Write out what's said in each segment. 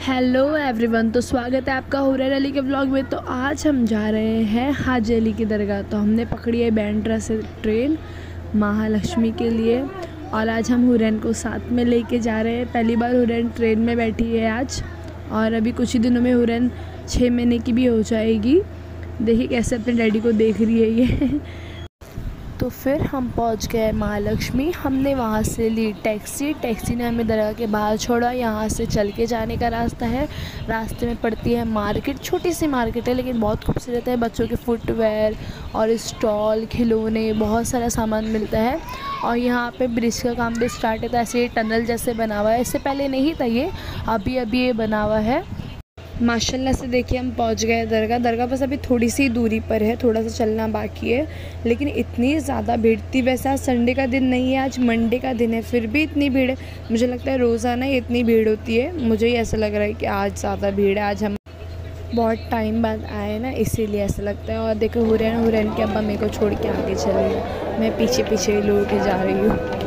Hello everyone, तो स्वागत है आपका हुरैन अली के ब्लॉग में। तो आज हम जा रहे हैं हाजी अली की दरगाह। तो हमने पकड़ी है बैंड्रा से ट्रेन महालक्ष्मी के लिए और आज हम हुरैन को साथ में लेके जा रहे हैं। पहली बार हुरैन ट्रेन में बैठी है आज, और अभी कुछ ही दिनों में हुरैन 6 महीने की भी हो जाएगी। देखिए कैसे अपने डैडी को देख रही है ये। तो फिर हम पहुंच गए महालक्ष्मी। हमने वहां से ली टैक्सी ने हमें दरगाह के बाहर छोड़ा। यहाँ से चल के जाने का रास्ता है। रास्ते में पड़ती है मार्केट, छोटी सी मार्केट है लेकिन बहुत खूबसूरत है। बच्चों के फुटवेयर और स्टॉल, खिलौने, बहुत सारा सामान मिलता है। और यहाँ पे ब्रिज का काम भी स्टार्ट है, तो ऐसे ये टनल जैसे बना हुआ है। इससे पहले नहीं था ये, अभी ये बना हुआ है। माशाल्लाह से देखिए हम पहुंच गए दरगाह बस अभी थोड़ी सी दूरी पर है, थोड़ा सा चलना बाकी है। लेकिन इतनी ज़्यादा भीड़ थी। वैसे आज संडे का दिन नहीं है, आज मंडे का दिन है, फिर भी इतनी भीड़ है। मुझे लगता है रोज़ाना ही इतनी भीड़ होती है। मुझे ही ऐसा लग रहा है कि आज ज़्यादा भीड़ है। आज हम बहुत टाइम बाद आए ना, इसीलिए ऐसा लगता है। और देखो हुरैन के अब्बा मेरे को छोड़ के आगे चले गए, मैं पीछे पीछे लौट के जा रही हूँ।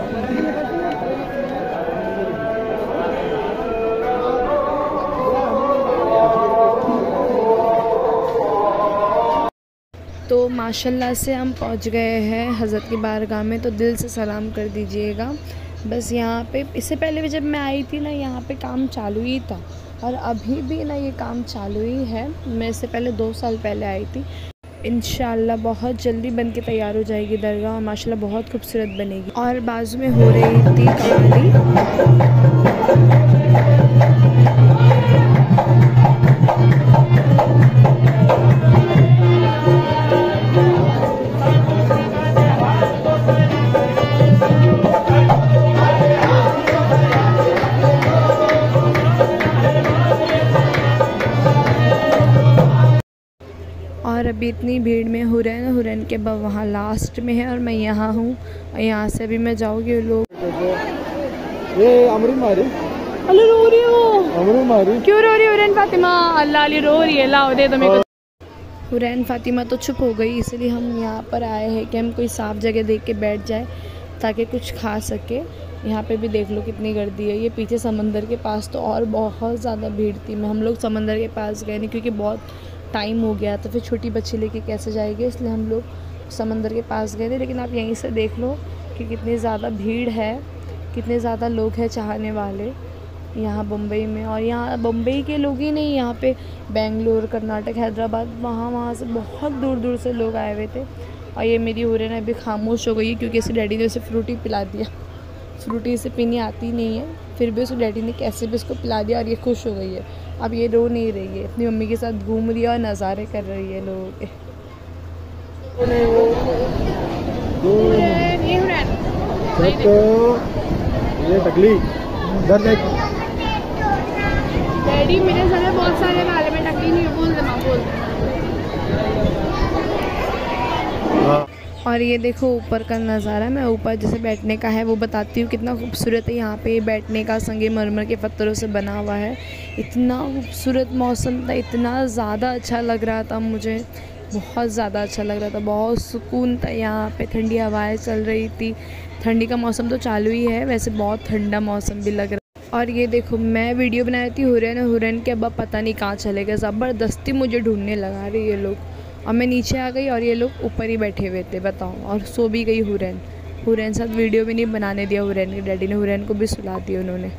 तो माशाल्लाह से हम पहुंच गए हैं हज़रत की बारगाह में। तो दिल से सलाम कर दीजिएगा। बस यहाँ पे इससे पहले भी जब मैं आई थी ना, यहाँ पे काम चालू ही था और अभी भी ना ये काम चालू ही है। मैं इससे पहले 2 साल पहले आई थी। इंशाल्लाह बहुत जल्दी बन के तैयार हो जाएगी दरगाह और माशाल्लाह बहुत खूबसूरत बनेगी। और बाजू में हो रही थी कवाली। और अभी इतनी भीड़ में हुरैन के अब वहाँ लास्ट में है और मैं यहाँ हूँ। और यहाँ से अभी मैं जाऊँगी। लोग ये अमरी मारी, अल्लाह रो रही हो, अमरी मारी क्यों रो रही है हुरैन फातिमा? अल्लाह अली रो रही है, लाओ दे दो मेरे को। हुरैन फातिमा तो चुप हो गई, इसलिए हम यहाँ पर आए हैं कि हम कोई साफ़ जगह देख के बैठ जाए ताकि कुछ खा सके। यहाँ पे भी देख लो कितनी गर्दी है। ये पीछे समंदर के पास तो और बहुत ज़्यादा भीड़ थी। हम लोग समंदर के पास गए नहीं क्योंकि बहुत टाइम हो गया, तो फिर छोटी बच्ची लेके कैसे जाएगी, इसलिए हम लोग समंदर के पास गए थे। लेकिन आप यहीं से देख लो कि कितनी ज़्यादा भीड़ है, कितने ज़्यादा लोग हैं चाहने वाले यहाँ बम्बई में। और यहाँ बम्बई के लोग ही नहीं, यहाँ पे बेंगलोर, कर्नाटक, हैदराबाद, वहाँ से बहुत दूर दूर से लोग आए हुए थे। और ये मेरी हुरैन अभी खामोश हो गई है क्योंकि इसके डैडी ने उसे फ्रूटी पिला दिया। फ्रूटी इसे पीनी आती नहीं है, फिर भी उसके डैडी ने कैसे भी उसको पिला दिया और ये खुश हो गई है। अब ये रो नहीं रही है, अपनी मम्मी के साथ घूम रही है और नज़ारे कर रही है लोगों के। ये टकली डैडी मेरे सर में बहुत सारे वाले में टकली नहीं, बोल दे माँ, बोल दे। और ये देखो ऊपर का नज़ारा, मैं ऊपर जैसे बैठने का है वो बताती हूँ। कितना खूबसूरत है यहाँ पे बैठने का। संगमरमर के पत्थरों से बना हुआ है। इतना खूबसूरत मौसम था, इतना ज़्यादा अच्छा लग रहा था मुझे, बहुत ज़्यादा अच्छा लग रहा था। बहुत सुकून था यहाँ पे, ठंडी हवाएं चल रही थी। ठंडी का मौसम तो चालू ही है, वैसे बहुत ठंडा मौसम भी लग रहा है। और ये देखो मैं वीडियो बनाई थी हुरैन के अब्बा पता नहीं कहाँ चले गए, ज़बरदस्ती मुझे ढूंढने लगा रहे ये लोग। और मैं नीचे आ गई और ये लोग ऊपर ही बैठे हुए थे, बताओ। और सो भी गई हुरैन साथ वीडियो भी नहीं बनाने दिया हुरैन के डैडी ने। हुरैन को भी सुला दिया उन्होंने।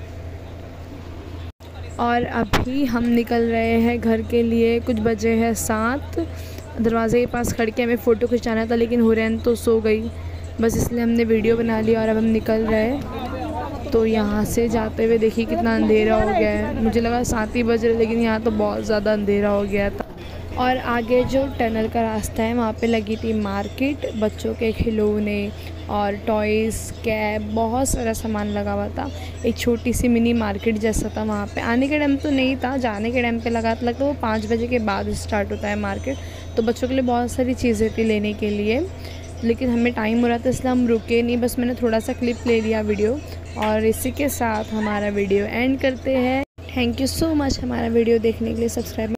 और अभी हम निकल रहे हैं घर के लिए। कुछ बजे हैं 7। दरवाजे के पास खड़ के हमें फ़ोटो खिंचाना था लेकिन हुरैन तो सो गई, बस इसलिए हमने वीडियो बना लिया और अब हम निकल रहे हैं। तो यहाँ से जाते हुए देखिए कितना अंधेरा हो गया है। मुझे लगा 7 ही बज रहे, लेकिन यहाँ तो बहुत ज़्यादा अंधेरा हो गया था। और आगे जो टनल का रास्ता है वहाँ पे लगी थी मार्केट, बच्चों के खिलौने और टॉयज़, कैप, बहुत सारा सामान लगा हुआ था। एक छोटी सी मिनी मार्केट जैसा था वहाँ पे। आने के टाइम तो नहीं था, जाने के टाइम पे लगा था। लगता वो 5 बजे के बाद स्टार्ट होता है मार्केट। तो बच्चों के लिए बहुत सारी चीज़ें थी लेने के लिए, लेकिन हमें टाइम हो रहा था इसलिए हम रुके नहीं। बस मैंने थोड़ा सा क्लिप ले लिया वीडियो। और इसी के साथ हमारा वीडियो एंड करते हैं। थैंक यू सो मच हमारा वीडियो देखने के लिए। सब्सक्राइब